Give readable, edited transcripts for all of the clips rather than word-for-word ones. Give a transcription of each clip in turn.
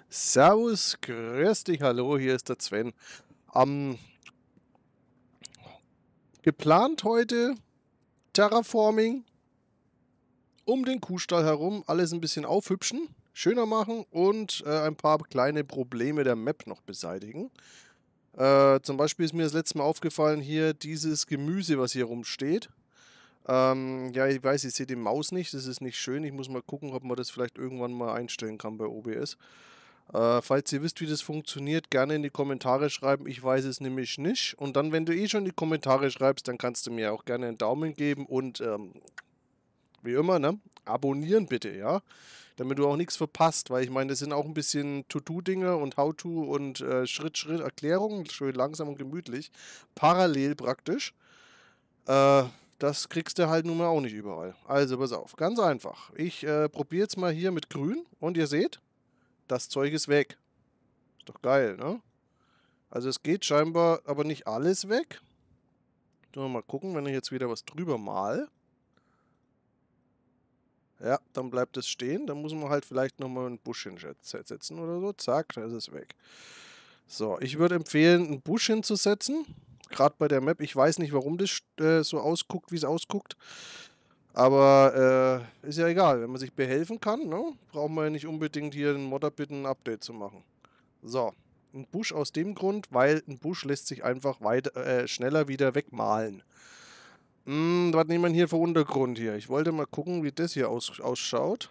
Servus, grüß dich, hallo, hier ist der Sven. Ähm, Geplant heute Terraforming um den Kuhstall herum, alles ein bisschen aufhübschen, schöner machen und ein paar kleine Probleme der Map noch beseitigen. Zum Beispiel ist mir das letzte Mal aufgefallen, hier dieses Gemüse, was hier rumsteht. Ja, ich weiß, ich sehe die Maus nicht, das ist nicht schön. Ich muss mal gucken, ob man das vielleicht irgendwann mal einstellen kann bei OBS. Falls ihr wisst, wie das funktioniert, gerne in die Kommentare schreiben. Ich weiß es nämlich nicht. Und dann, wenn du eh schon die Kommentare schreibst, dann kannst du mir auch gerne einen Daumen geben und wie immer, ne? Abonnieren bitte, ja? Damit du auch nichts verpasst, weil ich meine, das sind auch ein bisschen To-Do-Dinge und How-To und Schritt-Schritt-Erklärungen, schön langsam und gemütlich, parallel praktisch. Äh, Das kriegst du halt nun mal auch nicht überall. Also pass auf, ganz einfach. Ich probiere jetzt mal hier mit Grün und ihr seht, das Zeug ist weg. Ist doch geil, ne? Also es geht scheinbar aber nicht alles weg. Tun wir mal gucken, wenn ich jetzt wieder was drüber mal. Ja, dann bleibt es stehen. Dann muss man halt vielleicht nochmal einen Busch hinsetzen oder so. Zack, da ist es weg. So, ich würde empfehlen, einen Busch hinzusetzen. Gerade bei der Map. Ich weiß nicht, warum das so ausguckt, wie es ausguckt. Aber ist ja egal. Wenn man sich behelfen kann, ne, braucht man ja nicht unbedingt hier den Modder bitten, ein Update zu machen. So, ein Busch aus dem Grund, weil ein Busch lässt sich einfach schneller wieder wegmalen. Was nehmen wir hier für Untergrund hier? Ich wollte mal gucken, wie das hier ausschaut.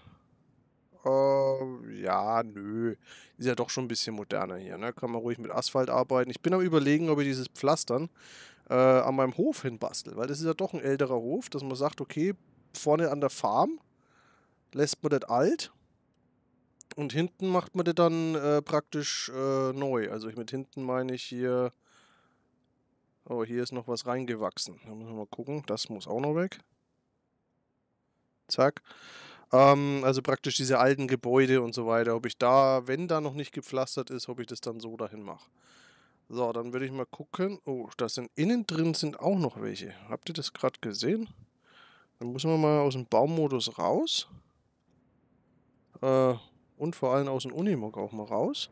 Ja, nö. Ist ja doch schon ein bisschen moderner hier, ne? Kann man ruhig mit Asphalt arbeiten. Ich bin am Überlegen, ob ich dieses Pflastern an meinem Hof hinbastel, weil das ist ja doch ein älterer Hof, dass man sagt, okay, vorne an der Farm lässt man das alt und hinten macht man das dann praktisch neu. Also mit hinten meine ich hier. Oh, hier ist noch was reingewachsen. Da müssen wir mal gucken. Das muss auch noch weg. Zack. Also praktisch diese alten Gebäude und so weiter. Ob ich da, wenn da noch nicht gepflastert ist, ob ich das dann so dahin mache. So, dann würde ich mal gucken. Oh, da sind innen drin sind auch noch welche. Habt ihr das gerade gesehen? Dann müssen wir mal aus dem Baumodus raus. Und vor allem aus dem Unimog auch mal raus.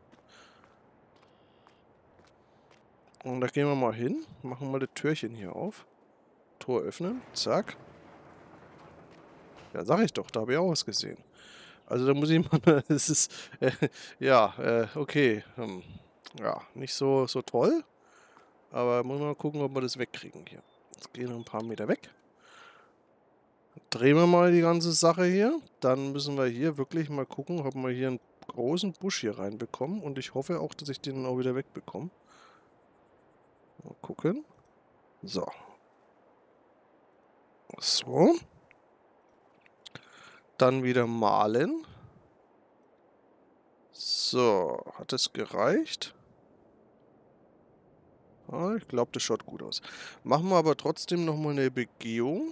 Und da gehen wir mal hin. Machen mal das Türchen hier auf. Tor öffnen. Zack. Ja, sag ich doch, da habe ich auch was gesehen. Also da muss ich mal, es ist, ja, okay, ja, nicht so toll, aber muss man mal gucken, ob wir das wegkriegen hier. Jetzt gehen wir ein paar Meter weg. Drehen wir mal die ganze Sache hier. Dann müssen wir hier wirklich mal gucken, ob wir hier einen großen Busch hier reinbekommen. Und ich hoffe auch, dass ich den dann auch wieder wegbekomme. Mal gucken. So. So. Dann wieder malen. So. Hat es gereicht? Ah, ich glaube, das schaut gut aus. Machen wir aber trotzdem nochmal eine Begehung.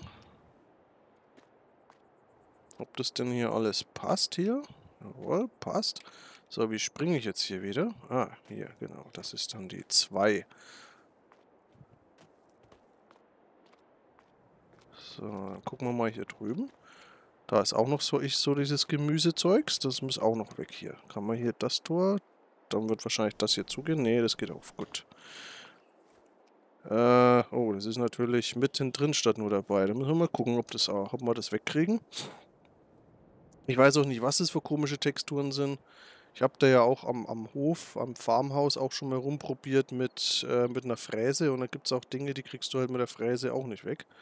Ob das denn hier alles passt hier? Jawohl, passt. So, wie springe ich jetzt hier wieder? Ah, hier, genau. Das ist dann die 2. So, dann gucken wir mal hier drüben. Da ist auch noch so dieses Gemüsezeugs. Das muss auch noch weg hier. Kann man hier das Tor? Dann wird wahrscheinlich das hier zugehen. Nee, das geht auf. Gut. Oh, das ist natürlich mittendrin statt nur dabei. Da müssen wir mal gucken, ob wir das wegkriegen. Ich weiß auch nicht, was das für komische Texturen sind. Ich habe da ja auch am Hof, am Farmhaus auch schon mal rumprobiert mit einer Fräse. Und da gibt es auch Dinge, die kriegst du halt mit der Fräse auch nicht weg.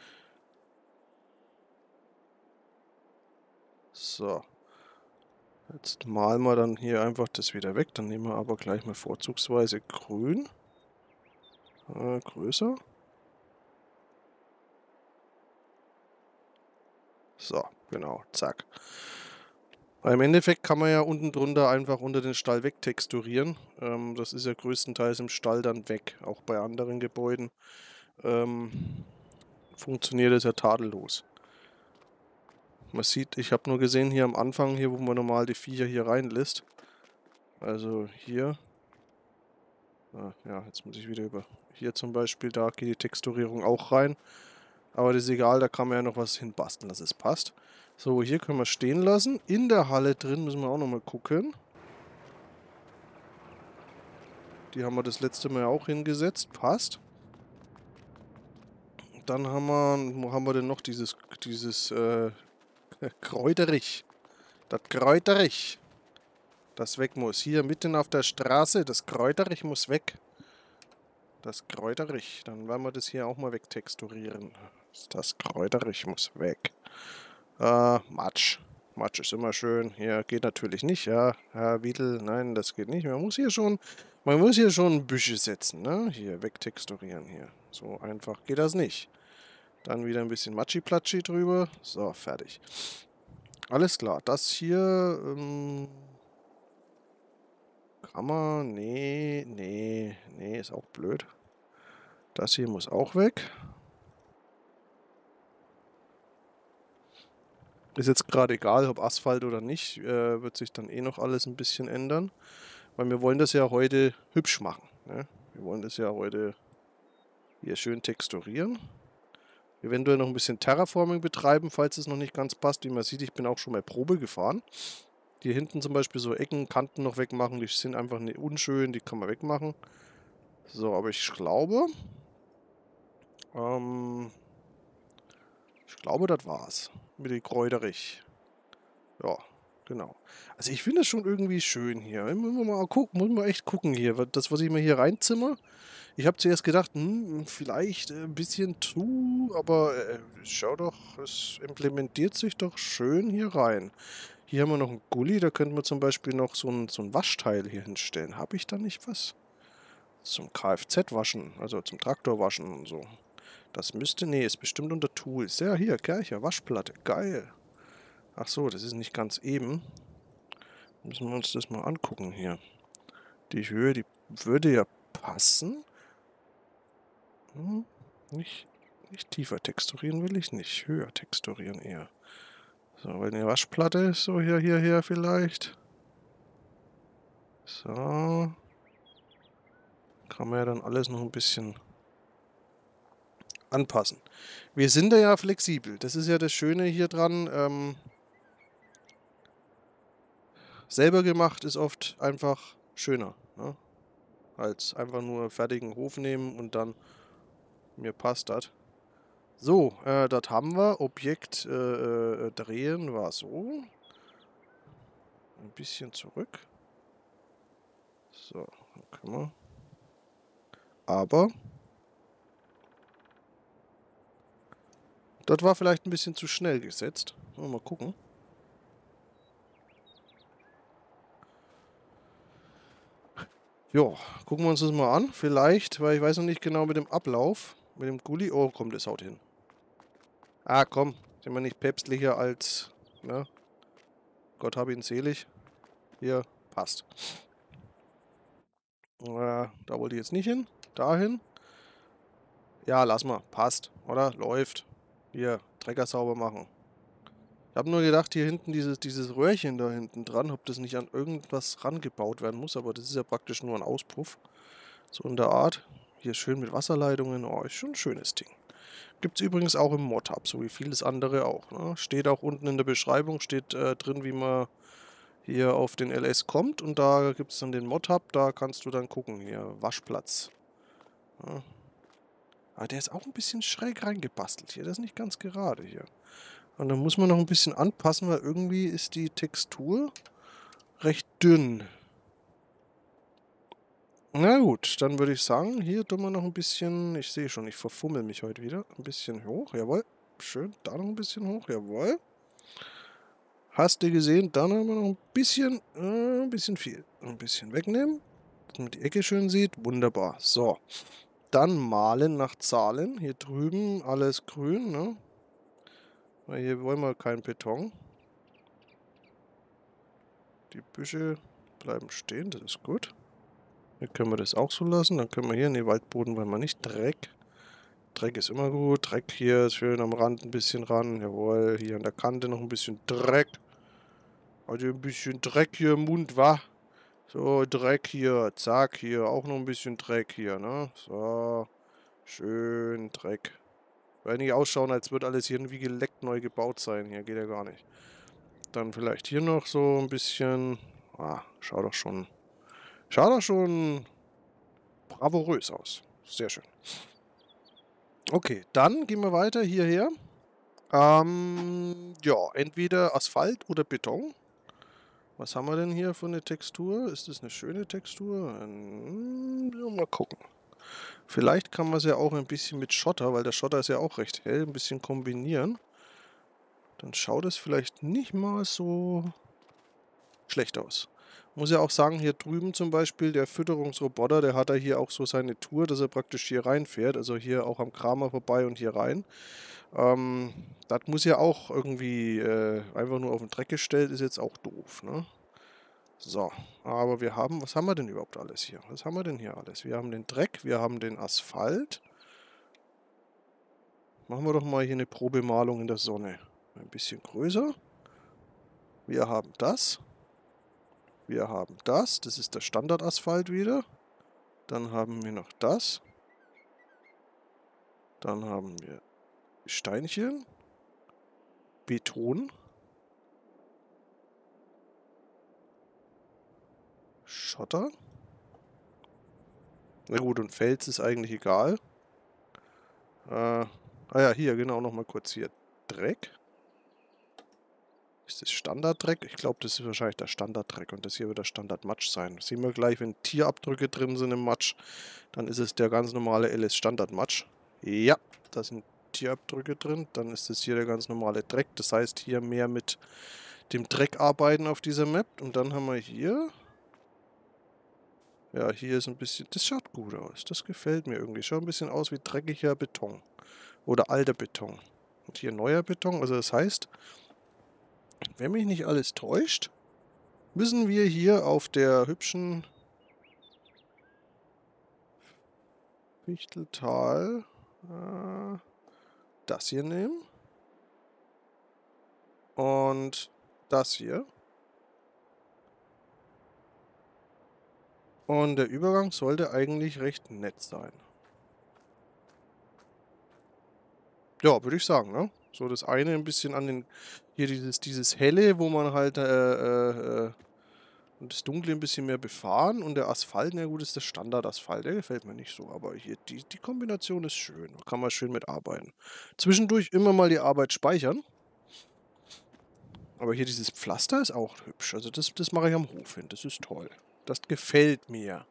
So. Jetzt malen wir dann hier einfach das wieder weg. Dann nehmen wir aber gleich mal vorzugsweise grün. Größer. So, genau, zack. Weil im Endeffekt kann man ja unten drunter einfach unter den Stall wegtexturieren. Das ist ja größtenteils im Stall dann weg. Auch bei anderen Gebäuden funktioniert das ja tadellos. Man sieht, ich habe nur gesehen hier am Anfang, hier wo man normal die Viecher hier reinlässt. Also hier. Ja, jetzt muss ich wieder über. Hier zum Beispiel, da geht die Texturierung auch rein. Aber das ist egal, da kann man ja noch was hinbasteln, dass es passt. So, hier können wir stehen lassen. In der Halle drin müssen wir auch nochmal gucken. Die haben wir das letzte Mal auch hingesetzt. Passt. Dann wo haben wir denn noch dieses Kräuterich. Das Kräuterich. Das weg muss. Hier mitten auf der Straße. Das Kräuterich muss weg. Das Kräuterich. Dann werden wir das hier auch mal wegtexturieren. Das Kräuterich muss weg. Matsch. Matsch ist immer schön. Hier geht natürlich nicht, ja. Herr Wiedel, nein, das geht nicht. Man muss hier schon Büsche setzen, ne? Hier, wegtexturieren hier. So einfach geht das nicht. Dann wieder ein bisschen Matschi-Platschi drüber. So, fertig. Alles klar. Das hier, kann man... Nee, ist auch blöd. Das hier muss auch weg. Ist jetzt gerade egal, ob Asphalt oder nicht. Wird sich dann eh noch alles ein bisschen ändern. Weil wir wollen das ja heute hübsch machen. Ne? Wir wollen das ja heute hier schön texturieren. Eventuell noch ein bisschen Terraforming betreiben, falls es noch nicht ganz passt. Wie man sieht, ich bin auch schon mal Probe gefahren. Hier hinten zum Beispiel so Ecken, Kanten noch wegmachen. Die sind einfach nicht unschön, die kann man wegmachen. So, aber ich glaube, das war's. Mit dem Kräuterich. Ja, genau. Also ich finde es schon irgendwie schön hier. Muss man mal gucken, muss man echt gucken hier. Das, was ich mir hier reinzimmer. Ich habe zuerst gedacht, vielleicht ein bisschen zu, aber schau doch, es implementiert sich doch schön hier rein. Hier haben wir noch einen Gully, da könnten wir zum Beispiel noch so ein Waschteil hier hinstellen. Habe ich da nicht was? Zum Kfz-Waschen, also zum Traktorwaschen und so. Das müsste, nee, ist bestimmt unter Tools. Ja, hier, Kercher, Waschplatte, geil. Ach so, das ist nicht ganz eben. Müssen wir uns das mal angucken hier. Die Höhe, die würde ja passen. Nicht tiefer texturieren will ich nicht. Höher texturieren eher. So, weil eine Waschplatte ist so hier vielleicht. So. Kann man ja dann alles noch ein bisschen anpassen. Wir sind da ja flexibel. Das ist ja das Schöne hier dran. Selber gemacht ist oft einfach schöner. Ne? Als einfach nur fertigen Hof nehmen und dann mir passt das. So, das haben wir. Objekt drehen war so. Ein bisschen zurück. So, dann können wir. Aber das war vielleicht ein bisschen zu schnell gesetzt. Mal gucken. Ja, gucken wir uns das mal an. Vielleicht, weil ich weiß noch nicht genau mit dem Ablauf. Mit dem Gully. Oh, komm, das haut hin. Ah, komm. Sind wir nicht päpstlicher als... Ne? Gott hab ihn selig. Hier, passt. Da wollte ich jetzt nicht hin. Dahin. Ja, lass mal. Passt. Oder? Läuft. Hier, Trecker sauber machen. Ich habe nur gedacht, hier hinten dieses Röhrchen da hinten dran, ob das nicht an irgendwas rangebaut werden muss, aber das ist ja praktisch nur ein Auspuff. So in der Art. Hier schön mit Wasserleitungen. Oh, ist schon ein schönes Ding. Gibt es übrigens auch im Mod-Hub, so wie vieles andere auch. Ne? Steht auch unten in der Beschreibung, steht drin, wie man hier auf den LS kommt. Und da gibt es dann den Mod-Hub, da kannst du dann gucken. Hier, Waschplatz. Ja. Aber der ist auch ein bisschen schräg reingebastelt hier. Der ist nicht ganz gerade hier. Und dann muss man noch ein bisschen anpassen, weil irgendwie ist die Textur recht dünn. Na gut, dann würde ich sagen, hier tun wir noch ein bisschen, ich sehe schon, ich verfummel mich heute wieder, ein bisschen hoch, jawohl, schön, da noch ein bisschen hoch, jawohl. Hast du gesehen, dann haben wir noch ein bisschen viel, ein bisschen wegnehmen, dass man die Ecke schön sieht, wunderbar, so. Dann malen nach Zahlen, hier drüben alles grün, ne? Weil hier wollen wir keinen Beton. Die Büsche bleiben stehen, das ist gut. Hier können wir das auch so lassen. Dann können wir hier in den Waldboden, weil wir nicht Dreck. Dreck ist immer gut. Dreck hier schön am Rand ein bisschen ran. Jawohl, hier an der Kante noch ein bisschen Dreck. Also ein bisschen Dreck hier im Mund, wa? So, Dreck hier. Zack, hier. Auch noch ein bisschen Dreck hier, ne? So. Schön Dreck. Weil nicht ausschauen, als würde alles hier irgendwie geleckt neu gebaut sein. Hier geht ja gar nicht. Dann vielleicht hier noch so ein bisschen. Ah, schau doch schon. Schau doch schon. bravourös aus. Sehr schön. Okay, dann gehen wir weiter hierher. Ja, entweder Asphalt oder Beton. Was haben wir denn hier für eine Textur? Ist das eine schöne Textur? Ja, mal gucken. Vielleicht kann man es ja auch ein bisschen mit Schotter, weil der Schotter ist ja auch recht hell, ein bisschen kombinieren. Dann schaut es vielleicht nicht mal so schlecht aus. Muss ja auch sagen, hier drüben zum Beispiel, der Fütterungsroboter, der hat ja hier auch so seine Tour, dass er praktisch hier reinfährt. Also hier auch am Kramer vorbei und hier rein. Das muss ja auch irgendwie einfach nur auf den Dreck gestellt, ist jetzt auch doof, ne? So, aber wir haben, was haben wir denn überhaupt alles hier? Was haben wir denn hier alles? Wir haben den Dreck, wir haben den Asphalt. Machen wir doch mal hier eine Probemalung in der Sonne. Ein bisschen größer. Wir haben das. Wir haben das. Das ist der Standardasphalt wieder. Dann haben wir noch das. Dann haben wir Steinchen. Beton. Schotter. Na gut, und Fels ist eigentlich egal. Ja, hier, genau, nochmal kurz hier. Dreck. Ist das Standarddreck? Ich glaube, das ist wahrscheinlich der Standarddreck und das hier wird der Standardmatsch sein. Das sehen wir gleich, wenn Tierabdrücke drin sind im Matsch, dann ist es der ganz normale LS Standardmatsch. Ja, da sind Tierabdrücke drin, dann ist das hier der ganz normale Dreck. Das heißt, hier mehr mit dem Dreck arbeiten auf dieser Map. Und dann haben wir hier... Ja, hier ist ein bisschen... Das schaut gut aus. Das gefällt mir irgendwie. Schaut ein bisschen aus wie dreckiger Beton. Oder alter Beton. Und hier neuer Beton. Also das heißt, wenn mich nicht alles täuscht, müssen wir hier auf der hübschen Fichteltal das hier nehmen. Und das hier. Und der Übergang sollte eigentlich recht nett sein. Ja, würde ich sagen, ne? So das eine ein bisschen an den... Hier dieses Helle, wo man halt und das Dunkle ein bisschen mehr befahren und der Asphalt, na gut, ist der Standardasphalt, der gefällt mir nicht so, aber hier die Kombination ist schön, da kann man schön mitarbeiten. Zwischendurch immer mal die Arbeit speichern. Aber hier dieses Pflaster ist auch hübsch, also das mache ich am Hof hin, das ist toll. Das gefällt mir.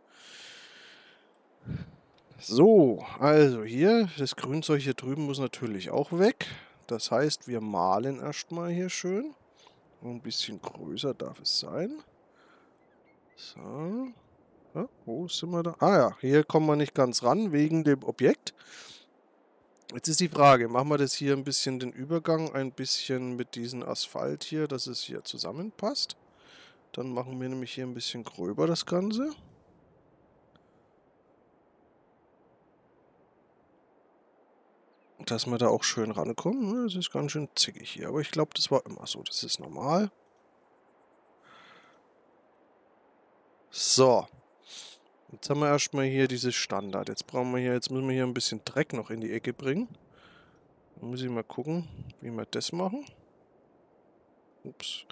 So, also hier, das Grünzeug hier drüben muss natürlich auch weg. Das heißt, wir malen erstmal hier schön. Ein bisschen größer darf es sein. So. Ja, wo sind wir da? Ah ja, hier kommen wir nicht ganz ran, wegen dem Objekt. Jetzt ist die Frage, machen wir das hier ein bisschen den Übergang, ein bisschen mit diesem Asphalt hier, dass es hier zusammenpasst. Dann machen wir nämlich hier ein bisschen gröber das Ganze. Dass wir da auch schön rankommen. Das ist ganz schön zickig hier, aber ich glaube, das war immer so. Das ist normal. So. Jetzt haben wir erstmal hier dieses Standard. Jetzt müssen wir hier ein bisschen Dreck noch in die Ecke bringen. Dann muss ich mal gucken, wie wir das machen. Ups.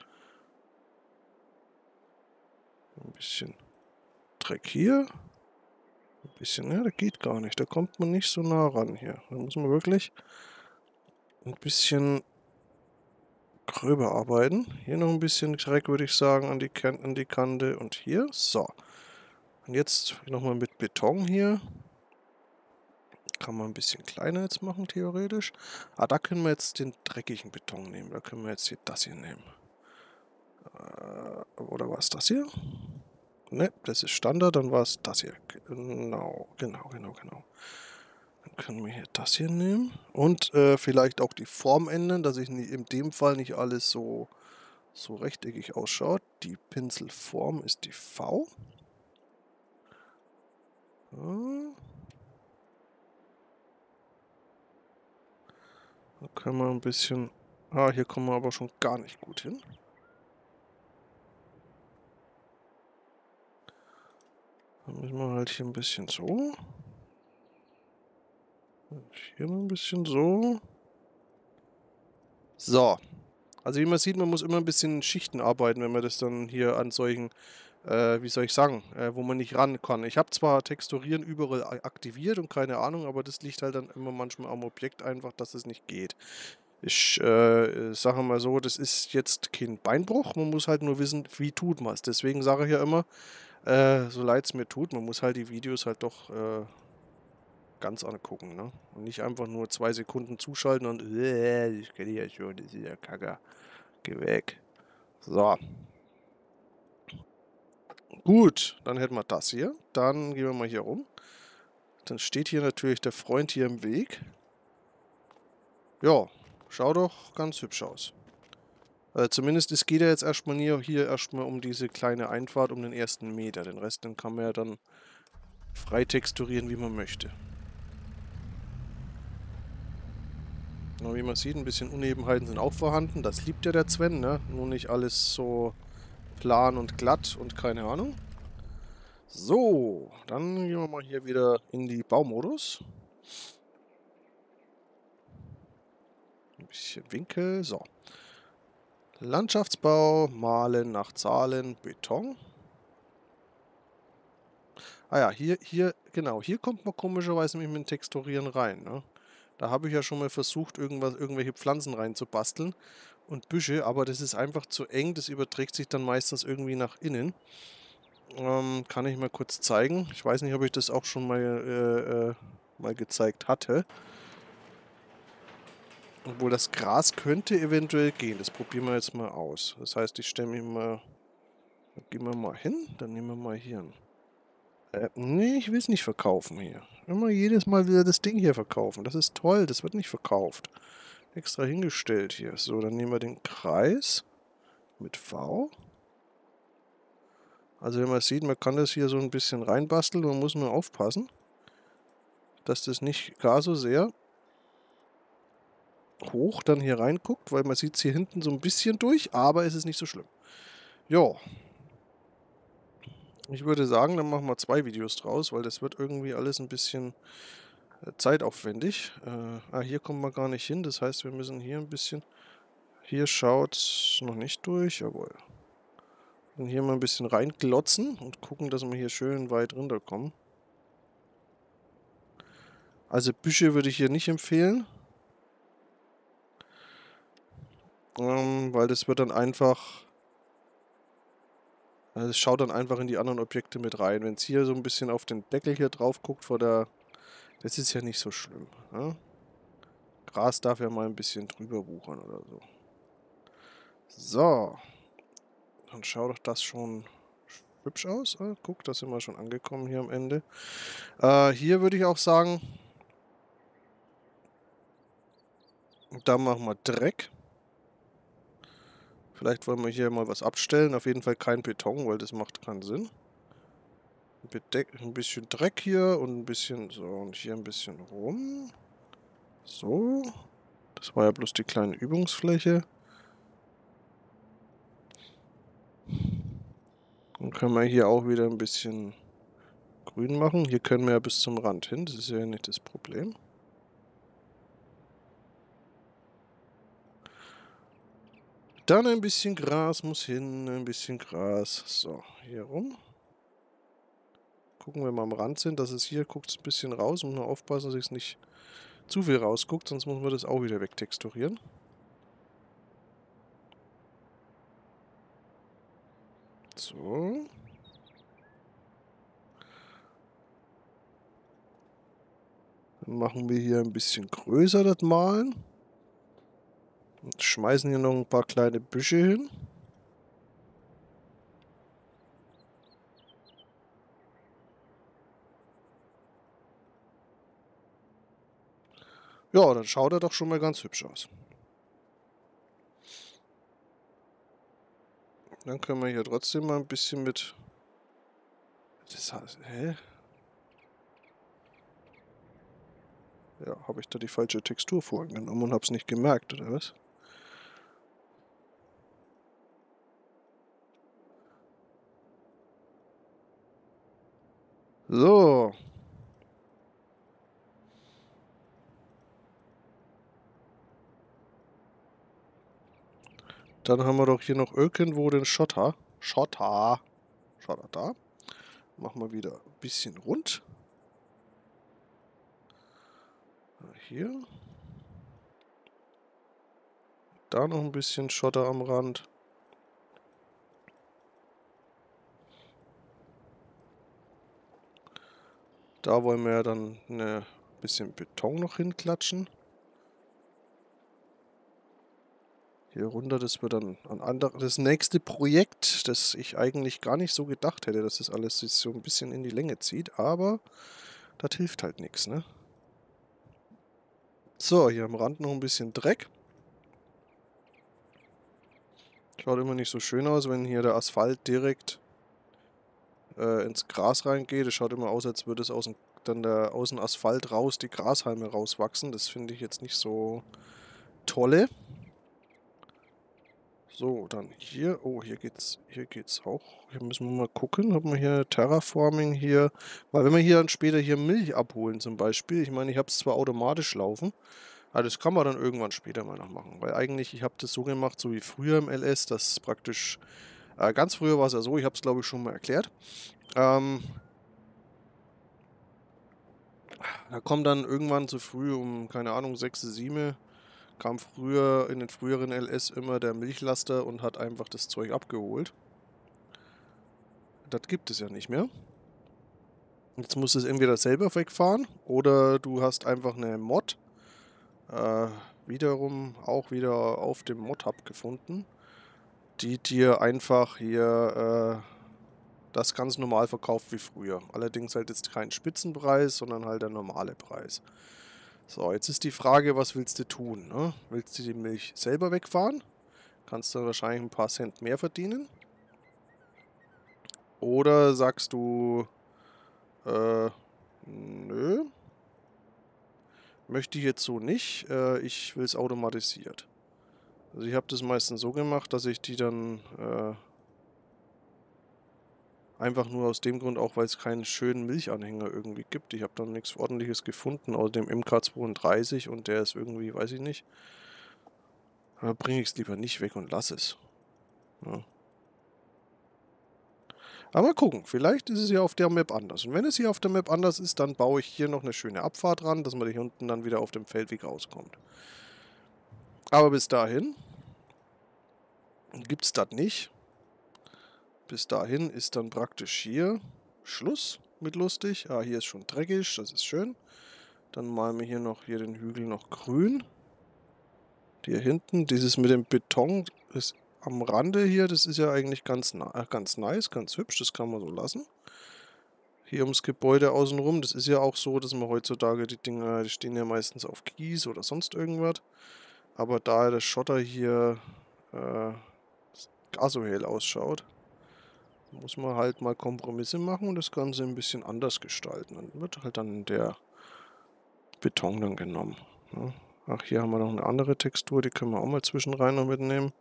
Ein bisschen Dreck hier. Ein bisschen, ja, das geht gar nicht. Da kommt man nicht so nah ran hier. Da muss man wirklich ein bisschen gröber arbeiten. Hier noch ein bisschen Dreck, würde ich sagen, an die Kante. Und hier. So. Und jetzt nochmal mit Beton hier. Kann man ein bisschen kleiner jetzt machen, theoretisch. Ah, da können wir jetzt den dreckigen Beton nehmen. Da können wir jetzt hier das hier nehmen. Oder war es das hier? Ne, das ist Standard, dann war es das hier. Genau. Dann können wir hier das hier nehmen. Und vielleicht auch die Form ändern, dass ich in dem Fall nicht alles so rechteckig ausschaut. Die Pinselform ist die V. Ja. Da können wir ein bisschen... Ah, hier kommen wir aber schon gar nicht gut hin. Dann müssen wir halt hier ein bisschen so. Und hier noch ein bisschen so. So. Also wie man sieht, man muss immer ein bisschen in Schichten arbeiten, wenn man das dann hier an solchen wie soll ich sagen, wo man nicht ran kann. Ich habe zwar Texturieren überall aktiviert und keine Ahnung, aber das liegt halt dann immer manchmal am Objekt einfach, dass es nicht geht. Ich sage mal so, das ist jetzt kein Beinbruch, man muss halt nur wissen, wie tut man es. Deswegen sage ich ja immer, so leid es mir tut, man muss halt die Videos halt doch ganz angucken, ne? Und nicht einfach nur 2 Sekunden zuschalten und ich kenne ja schon, das ist ja Kacke. Geh weg. So, gut, dann hätten wir das hier. Dann gehen wir mal hier rum. Dann steht hier natürlich der Freund hier im Weg. Ja, schau doch ganz hübsch aus. Zumindest es geht ja jetzt erstmal hier erstmal um diese kleine Einfahrt, um den ersten Meter. Den Rest, den kann man ja dann frei texturieren, wie man möchte. Na, wie man sieht, ein bisschen Unebenheiten sind auch vorhanden. Das liebt ja der Sven, ne? Nur nicht alles so plan und glatt und keine Ahnung. So, dann gehen wir mal hier wieder in die Baumodus. Ein bisschen Winkel, so. Landschaftsbau, malen nach Zahlen, Beton. Ah ja, genau, hier kommt man komischerweise mit dem Texturieren rein, ne? Da habe ich ja schon mal versucht, irgendwelche Pflanzen reinzubasteln und Büsche, aber das ist einfach zu eng, das überträgt sich dann meistens irgendwie nach innen. Kann ich mal kurz zeigen. Ich weiß nicht, ob ich das auch schon mal gezeigt hatte. Obwohl das Gras könnte eventuell gehen. Das probieren wir jetzt mal aus. Das heißt, ich stelle mich mal. Gehen wir mal hin. Dann nehmen wir mal hier einen. Nee, ich will es nicht verkaufen hier. Immer jedes Mal wieder das Ding hier verkaufen. Das ist toll, das wird nicht verkauft. Extra hingestellt hier. So, dann nehmen wir den Kreis mit V. Also wenn man sieht, man kann das hier so ein bisschen reinbasteln. Man muss nur aufpassen, dass das nicht gar so sehr hoch dann hier reinguckt, weil man sieht es hier hinten so ein bisschen durch, aber es ist nicht so schlimm. Ja, ich würde sagen, dann machen wir 2 Videos draus, weil das wird irgendwie alles ein bisschen zeitaufwendig. Hier kommen wir gar nicht hin, das heißt, wir müssen hier ein bisschen... Hier schaut es noch nicht durch, jawohl. Und hier mal ein bisschen reinglotzen und gucken, dass wir hier schön weit runterkommen. Also Büsche würde ich hier nicht empfehlen. Weil das wird dann einfach... Es schaut dann einfach in die anderen Objekte mit rein. Wenn es hier so ein bisschen auf den Deckel hier drauf guckt, das ist ja nicht so schlimm. Ja? Gras darf ja mal ein bisschen drüber wuchern oder so. So. Dann schaut doch das schon hübsch aus. Guck, da sind wir schon angekommen hier am Ende. Hier würde ich auch sagen, da machen wir Dreck. Vielleicht wollen wir hier mal was abstellen. Auf jeden Fall kein Beton, weil das macht keinen Sinn. Ein bisschen Dreck hier und ein bisschen so und hier ein bisschen rum. So. Das war ja bloß die kleine Übungsfläche. Dann können wir hier auch wieder ein bisschen grün machen. Hier können wir ja bis zum Rand hin. Das ist ja nicht das Problem. Dann ein bisschen Gras muss hin, ein bisschen Gras. So, hier rum. Gucken wir mal am Rand sind, dass es hier guckt ein bisschen raus. Muss nur aufpassen, dass es nicht zu viel rausguckt, sonst muss man das auch wieder wegtexturieren. So. Dann machen wir hier ein bisschen größer das Malen. Und schmeißen hier noch ein paar kleine Büsche hin. Ja, dann schaut er doch schon mal ganz hübsch aus. Dann können wir hier trotzdem mal ein bisschen mit... Das heißt, hä? Ja, habe ich da die falsche Textur vorgenommen und habe es nicht gemerkt, oder was? So. Dann haben wir doch hier noch irgendwo den Schotter. Schotter. Schotter da. Machen wir wieder ein bisschen rund. Hier. Da noch ein bisschen Schotter am Rand. Da wollen wir ja dann ein bisschen Beton noch hinklatschen. Hier runter, das wird dann das nächste Projekt, das ich eigentlich gar nicht so gedacht hätte, dass das alles sich so ein bisschen in die Länge zieht, aber das hilft halt nichts, ne? So, hier am Rand noch ein bisschen Dreck. Schaut immer nicht so schön aus, wenn hier der Asphalt direkt ins Gras reingeht. Es schaut immer aus, als würde es dann aus dem Asphalt raus die Grashalme rauswachsen. Das finde ich jetzt nicht so tolle. So, dann hier. Oh, hier geht's auch. Hier müssen wir mal gucken, ob wir hier Terraforming hier. Weil wenn wir hier dann später hier Milch abholen zum Beispiel. Ich meine, ich habe es zwar automatisch laufen, aber das kann man dann irgendwann später mal noch machen. Weil eigentlich, ich habe das so gemacht, so wie früher im LS, dass praktisch. Ganz früher war es ja so, ich habe es glaube ich schon mal erklärt. Da kommt dann irgendwann zu früh um, keine Ahnung, 6, 7, kam früher in den früheren LS immer der Milchlaster und hat einfach das Zeug abgeholt. Das gibt es ja nicht mehr. Jetzt musst du es entweder selber wegfahren oder du hast einfach eine Mod. Wiederum auch wieder auf dem Mod-Hub gefunden, die dir einfach hier das ganz normal verkauft wie früher. Allerdings halt jetzt kein Spitzenpreis, sondern halt der normale Preis. So, jetzt ist die Frage, was willst du tun? Ne? Willst du die Milch selber wegfahren? Kannst du wahrscheinlich ein paar Cent mehr verdienen. Oder sagst du, nö, möchte ich jetzt so nicht, ich will es automatisiert. Also ich habe das meistens so gemacht, dass ich die dann einfach nur aus dem Grund auch, weil es keinen schönen Milchanhänger irgendwie gibt. Ich habe dann nichts Ordentliches gefunden, außer dem MK32 und der ist irgendwie, weiß ich nicht. Da bringe ich es lieber nicht weg und lasse es. Ja. Aber mal gucken, vielleicht ist es ja auf der Map anders. Und wenn es hier auf der Map anders ist, dann baue ich hier noch eine schöne Abfahrt ran, dass man hier unten dann wieder auf dem Feldweg rauskommt. Aber bis dahin gibt es das nicht. Bis dahin ist dann praktisch hier Schluss mit lustig. Ah, hier ist schon dreckig, das ist schön. Dann malen wir hier noch den Hügel noch grün. Hier hinten, dieses mit dem Beton ist am Rande hier, das ist ja eigentlich ganz nice, ganz hübsch, das kann man so lassen. Hier ums Gebäude außenrum, das ist ja auch so, dass man heutzutage die Dinger, die stehen ja meistens auf Kies oder sonst irgendwas. Aber da der Schotter hier gar so hell ausschaut, muss man halt mal Kompromisse machen und das Ganze ein bisschen anders gestalten. Dann wird halt dann der Beton dann genommen. Ja. Ach, hier haben wir noch eine andere Textur, die können wir auch mal zwischenrein noch mitnehmen.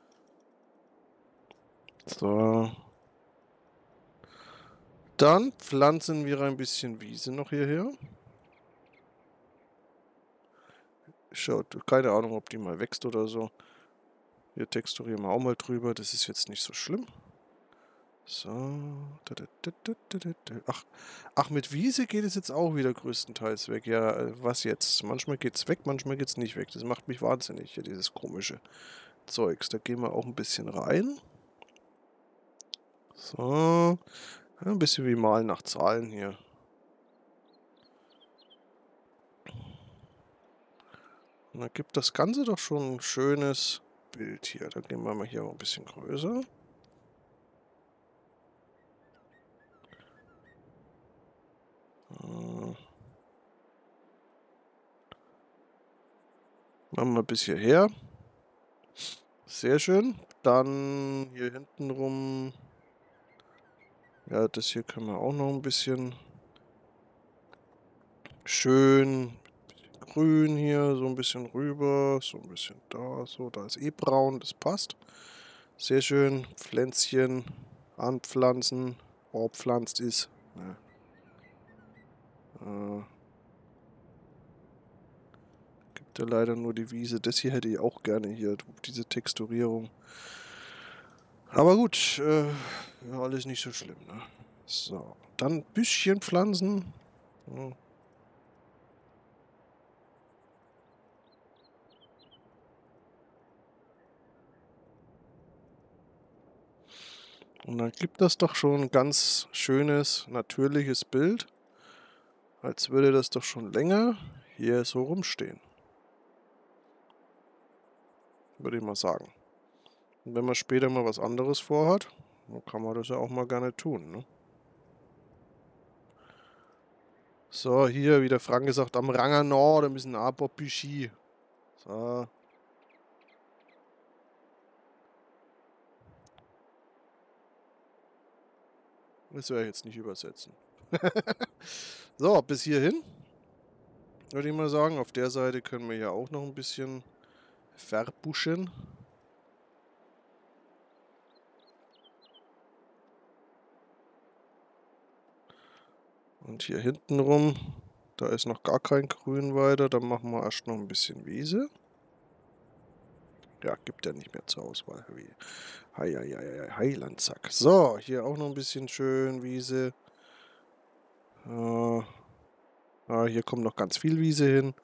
So. Dann pflanzen wir ein bisschen Wiese noch hierher. Schaut, keine Ahnung, ob die mal wächst oder so. Hier texturieren wir auch mal drüber, das ist jetzt nicht so schlimm. So. Ach, mit Wiese geht es jetzt auch wieder größtenteils weg. Ja, was jetzt? Manchmal geht es weg, manchmal geht es nicht weg. Das macht mich wahnsinnig, hier dieses komische Zeugs. Da gehen wir auch ein bisschen rein. So. Ja, ein bisschen wie Malen nach Zahlen hier. Und dann gibt das Ganze doch schon ein schönes Bild hier. Da gehen wir mal hier auch ein bisschen größer. Machen wir bis hierher. Sehr schön. Dann hier hinten rum. Ja, das hier können wir auch noch ein bisschen schön grün hier, so ein bisschen rüber, so ein bisschen da, so, da ist eh braun, das passt. Sehr schön. Pflänzchen anpflanzen, pflanzt ist. Ja. Gibt ja leider nur die Wiese. Das hier hätte ich auch gerne hier, diese Texturierung. Aber gut, ja, alles nicht so schlimm, ne? So, dann ein bisschen pflanzen. Ja. Und dann gibt das doch schon ein ganz schönes, natürliches Bild, als würde das doch schon länger hier so rumstehen, würde ich mal sagen. Und wenn man später mal was anderes vorhat, dann kann man das ja auch mal gerne tun, ne? So, hier, wie der Frank gesagt, am Ranger Nord, da müssen Abobüschi. So. Das werde ich jetzt nicht übersetzen. So, bis hierhin, würde ich mal sagen. Auf der Seite können wir ja auch noch ein bisschen verbuschen. Und hier hinten rum, da ist noch gar kein Grün weiter. Dann machen wir erst noch ein bisschen Wiese. Ja, gibt ja nicht mehr zur Auswahl. Heilandsack. So, hier auch noch ein bisschen schön Wiese. Hier kommt noch ganz viel Wiese hin.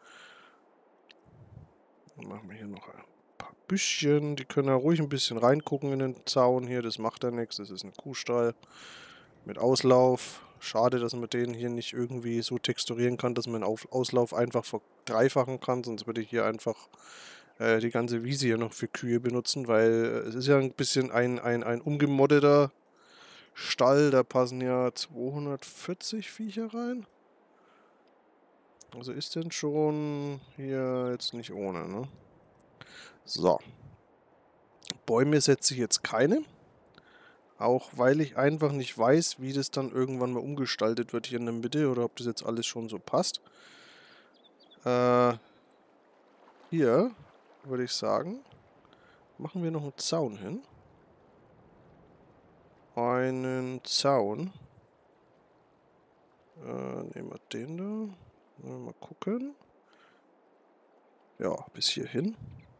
Dann machen wir hier noch ein paar Büschchen. Die können ja ruhig ein bisschen reingucken in den Zaun hier. Das macht ja nichts. Das ist ein Kuhstall mit Auslauf. Schade, dass man den hier nicht irgendwie so texturieren kann, dass man den Auslauf einfach verdreifachen kann. Sonst würde ich hier einfach die ganze Wiese hier noch für Kühe benutzen, weil es ist ja ein bisschen ein umgemoddeter Stall. Da passen ja 240 Viecher rein. Also ist denn schon hier jetzt nicht ohne, ne? So. Bäume setze ich jetzt keine. Auch weil ich einfach nicht weiß, wie das dann irgendwann mal umgestaltet wird hier in der Mitte oder ob das jetzt alles schon so passt. Hier würde ich sagen, machen wir noch einen Zaun hin. Einen Zaun. Nehmen wir den da. Mal gucken. Ja, bis hierhin.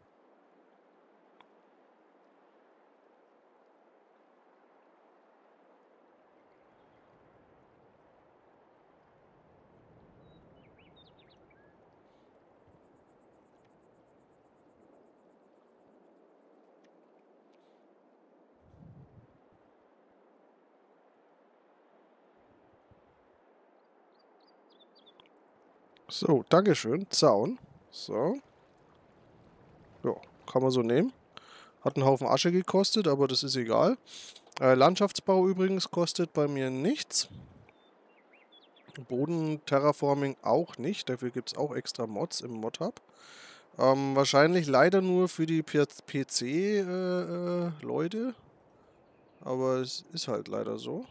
So, Dankeschön. Zaun. So. Ja, kann man so nehmen. Hat einen Haufen Asche gekostet, aber das ist egal. Landschaftsbau übrigens kostet bei mir nichts. Boden-Terraforming auch nicht. Dafür gibt es auch extra Mods im Mod-Hub. Wahrscheinlich leider nur für die PC-Leute. Aber es ist halt leider so.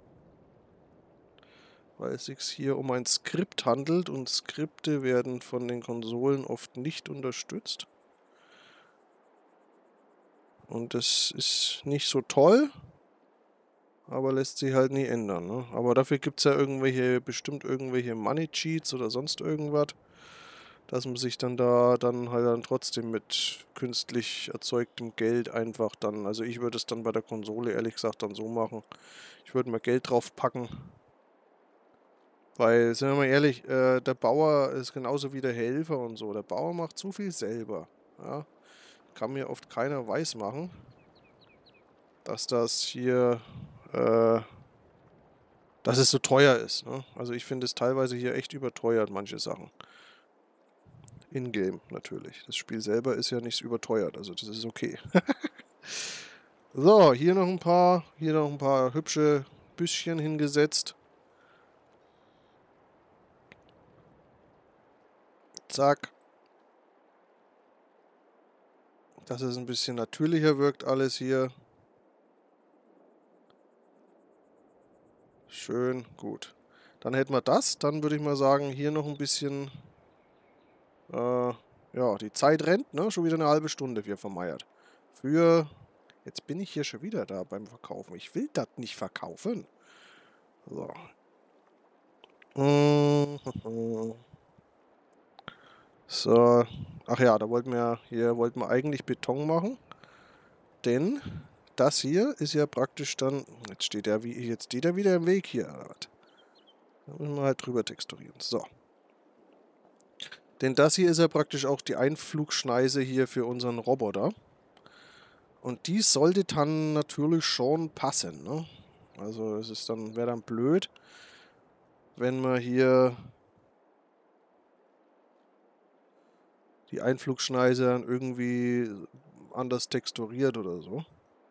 Weil es sich hier um ein Skript handelt und Skripte werden von den Konsolen oft nicht unterstützt. Und das ist nicht so toll, aber lässt sich halt nie ändern, ne? Aber dafür gibt es ja bestimmt irgendwelche Money Cheats oder sonst irgendwas, dass man sich dann dann trotzdem mit künstlich erzeugtem Geld einfach dann, also ich würde es dann bei der Konsole ehrlich gesagt dann so machen, ich würde mal Geld drauf packen, weil, sind wir mal ehrlich, der Bauer ist genauso wie der Helfer und so, der Bauer macht zu viel selber, ja, kann mir oft keiner weismachen, dass das hier, dass es so teuer ist, ne? Also ich finde es teilweise hier echt überteuert, manche Sachen. In-game natürlich. Das Spiel selber ist ja nicht überteuert, also das ist okay. So, hier noch ein paar hübsche Büschchen hingesetzt. Zack. Dass es ein bisschen natürlicher wirkt alles hier. Schön, gut. Dann hätten wir das. Dann würde ich mal sagen, hier noch ein bisschen... ja, die Zeit rennt, ne? Schon wieder eine halbe Stunde hier vermeiert. Jetzt bin ich hier schon wieder da beim Verkaufen. Ich will das nicht verkaufen. So. So. Ach ja, da wollten wir eigentlich Beton machen. Denn das hier ist ja praktisch dann... Jetzt steht er wieder im Weg hier. Da müssen wir halt drüber texturieren. So. Denn das hier ist ja praktisch auch die Einflugschneise hier für unseren Roboter. Und die sollte dann natürlich schon passen, ne? Also es ist dann, wäre dann blöd, wenn man hier die Einflugschneise dann irgendwie anders texturiert oder so.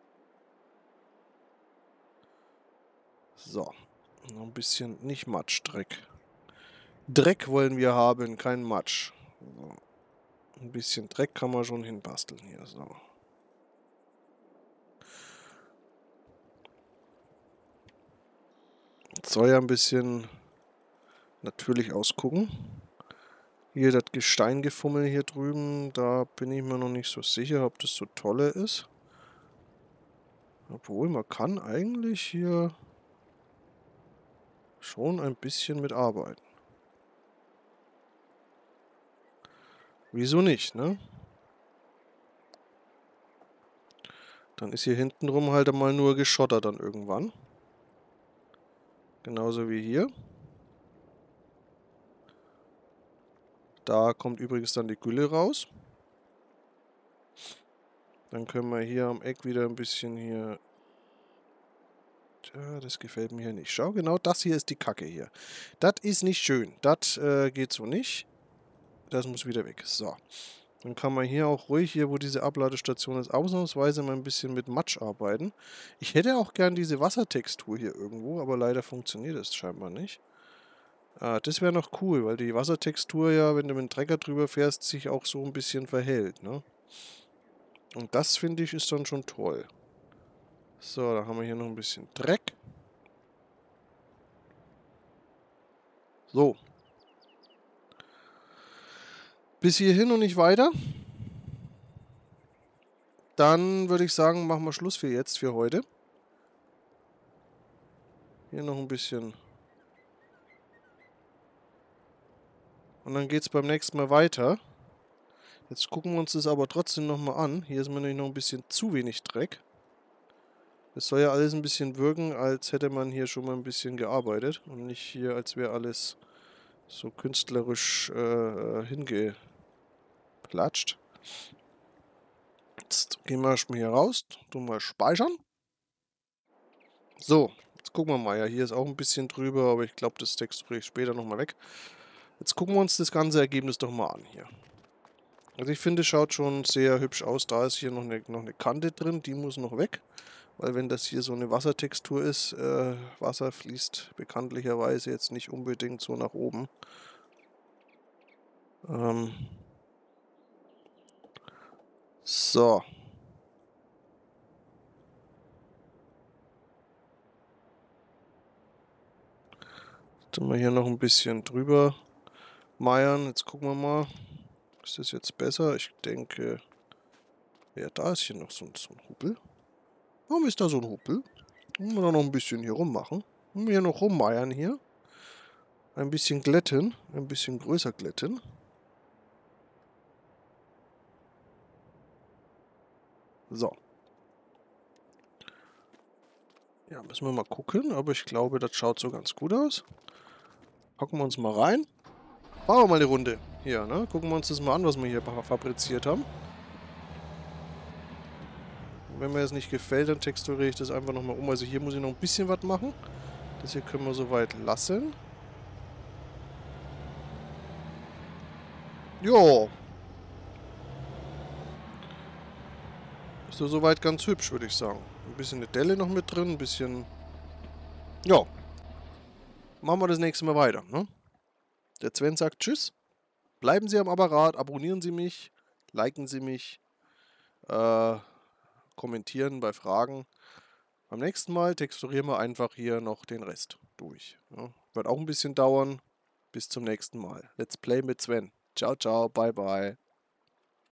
So, noch ein bisschen, nicht Matsch, Dreck. Dreck wollen wir haben, kein Matsch. So. Ein bisschen Dreck kann man schon hinbasteln hier, so. Soll ja ein bisschen natürlich ausgucken. Hier das Gesteingefummel hier drüben, da bin ich mir noch nicht so sicher, ob das so tolle ist. Obwohl, man kann eigentlich hier schon ein bisschen mitarbeiten. Wieso nicht, ne? Dann ist hier hintenrum halt einmal nur geschottert dann irgendwann. Genauso wie hier. Da kommt übrigens dann die Gülle raus. Dann können wir hier am Eck wieder ein bisschen hier... Tja, das gefällt mir hier nicht. Schau, genau das hier ist die Kacke hier. Das ist nicht schön. Das geht so nicht. Das muss wieder weg. So. Dann kann man hier auch ruhig, hier wo diese Abladestation ist, ausnahmsweise mal ein bisschen mit Matsch arbeiten. Ich hätte auch gern diese Wassertextur hier irgendwo, aber leider funktioniert das scheinbar nicht. Das wäre noch cool, weil die Wassertextur ja, wenn du mit dem Trecker drüber fährst, sich auch so ein bisschen verhält, ne? Und das, finde ich, ist dann schon toll. So, da haben wir hier noch ein bisschen Dreck. So. Bis hierhin und nicht weiter. Dann würde ich sagen, machen wir Schluss für heute. Hier noch ein bisschen. Und dann geht es beim nächsten Mal weiter. Jetzt gucken wir uns das aber trotzdem nochmal an. Hier ist mir nämlich noch ein bisschen zu wenig Dreck. Es soll ja alles ein bisschen wirken, als hätte man hier schon mal ein bisschen gearbeitet. Und nicht hier, als wäre alles so künstlerisch hingeplatscht. Jetzt gehen wir erstmal hier raus. Tun wir speichern. So, jetzt gucken wir mal. Ja, hier ist auch ein bisschen drüber, aber ich glaube, das texturiere ich später nochmal weg. Jetzt gucken wir uns das ganze Ergebnis doch mal an hier. Also ich finde, es schaut schon sehr hübsch aus. Da ist hier noch eine Kante drin, die muss noch weg. Weil wenn das hier so eine Wassertextur ist, Wasser fließt bekanntlicherweise jetzt nicht unbedingt so nach oben. So. Jetzt tun wir hier noch ein bisschen drüber meiern. Jetzt gucken wir mal. Ist das jetzt besser? Ich denke... Ja, da ist hier noch so ein Huppel. Warum ist da so ein Huppel? Wollen wir da noch ein bisschen hier rummachen? Wollen wir hier noch rummeiern hier? Ein bisschen glätten. Ein bisschen größer glätten. So. Ja, müssen wir mal gucken, aber ich glaube, das schaut so ganz gut aus. Packen wir uns mal rein. Machen wir mal eine Runde. Hier, ne? Gucken wir uns das mal an, was wir hier fabriziert haben. Wenn mir das nicht gefällt, dann texturiere ich das einfach nochmal um. Also hier muss ich noch ein bisschen was machen. Das hier können wir soweit lassen. Jo. Ist ja soweit ganz hübsch, würde ich sagen. Ein bisschen eine Delle noch mit drin, ein bisschen... Ja. Machen wir das nächste Mal weiter, ne? Der Sven sagt Tschüss. Bleiben Sie am Apparat, abonnieren Sie mich, liken Sie mich, kommentieren bei Fragen. Beim nächsten Mal texturieren wir einfach hier noch den Rest durch. Ja, wird auch ein bisschen dauern. Bis zum nächsten Mal. Let's Play mit Sven. Ciao, ciao, bye, bye.